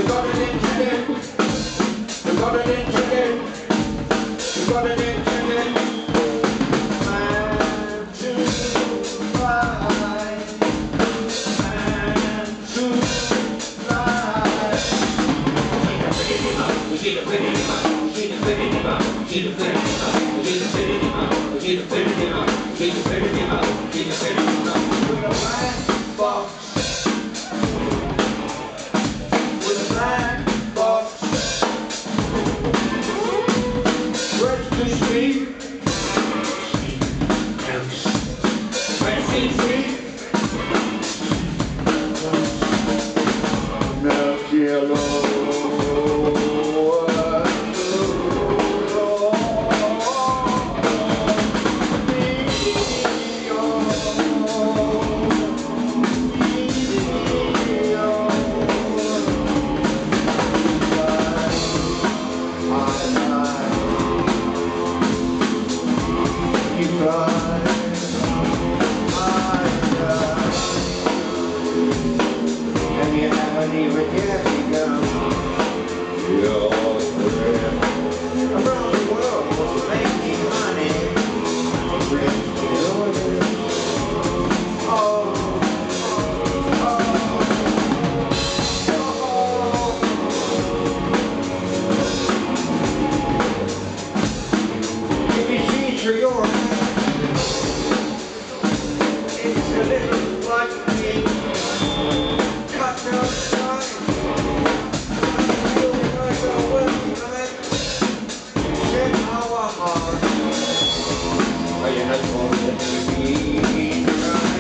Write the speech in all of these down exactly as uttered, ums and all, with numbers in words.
got it intended. You got it intended. You got it intended. Man to fly. Man to fly. We get a pretty him up. We get a pretty him up. We get a pretty him up. We get a pretty him up. We get a pretty him up. We get a pretty him up. We get a pretty him up. With a black box. With a black box. Ready to speak. Ready to speak. Milk yellow. And you haven't even yet begun your career around the world for making money. Oh, oh, oh. If you see through your it's a little like me, cut down time. Feel like a working night, set our heart. Are you not going to be right?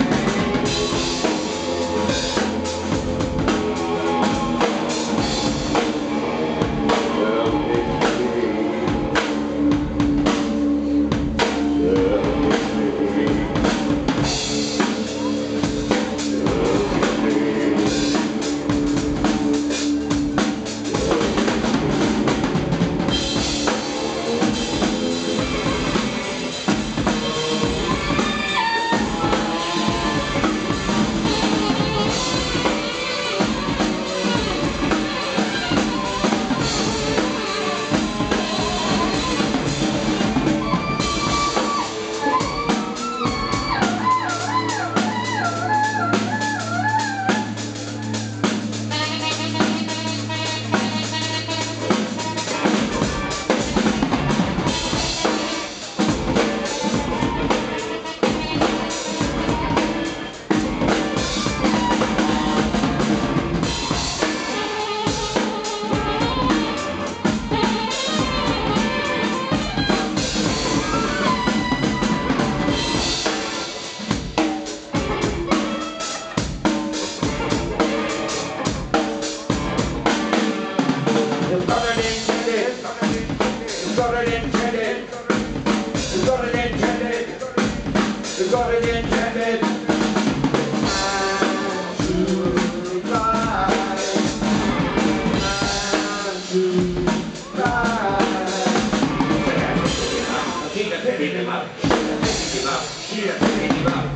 You got it intended. You got it intended. You got it intended. You got it intended. Man to fly. Man to fly. Keep the picking him up. Keep the picking him up. Keep the picking him up.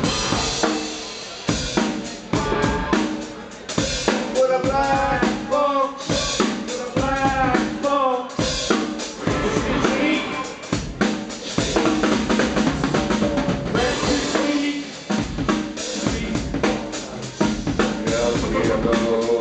With a black box. Go.